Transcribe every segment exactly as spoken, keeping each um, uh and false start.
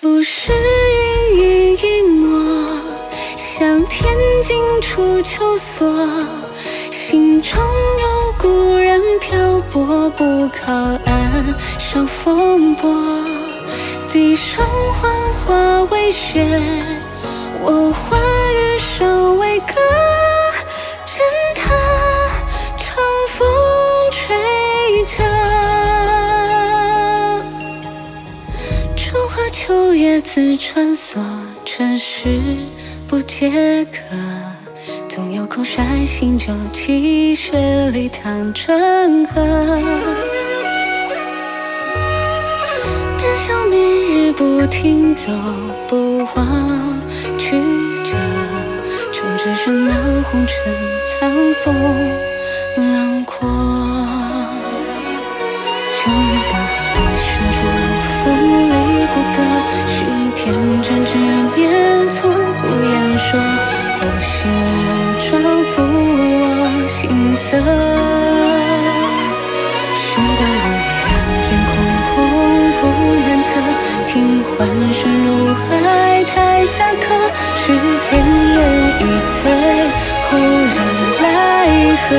浮世云烟一抹，向天尽处求索。心中有故人漂泊，不靠岸受风波。笛声幻化为雪，我换玉手为歌，任它长风吹着。春花秋叶自穿梭，尘世不解渴。总有口率醒酒，泣血里淌成河。便想明日不停走，不忘曲折。终只说那红尘苍松浪阔。旧日的回忆深处，风里骨骼，是天真执念，从不言说。我心无装诉我心色，世道如远，天空空不难测。听欢声入海，台下客，世间人已醉，后人来何？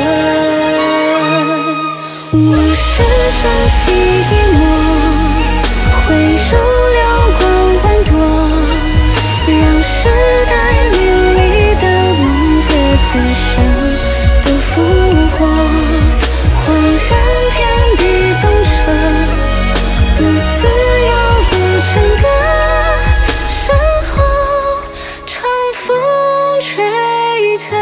我是瞬息一抹，汇入流光万朵，让时代淋漓的梦借此生都复活。恍然天地动彻，不自由不成歌，身后长风吹着。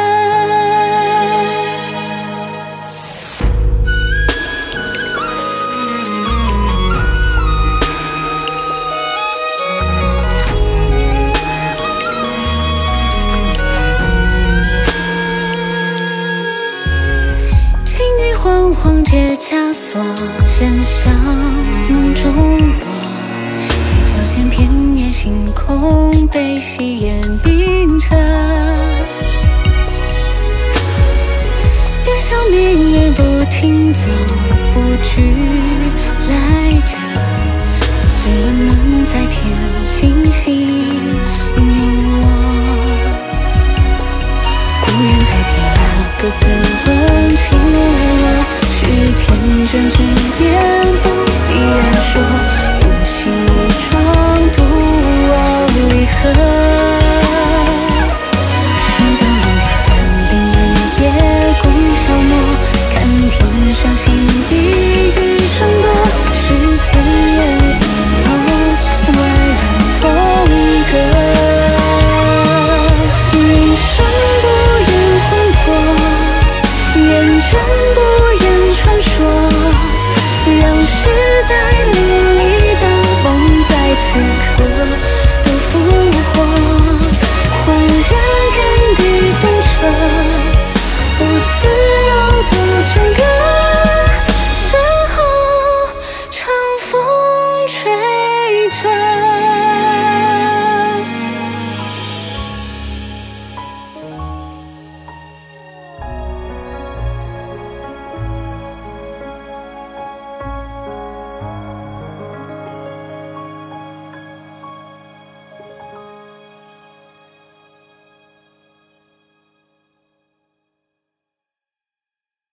惶惶解枷锁，人向梦中落。在脚前片叶星空，被夕颜冰着。便想明日不停走，不惧来者。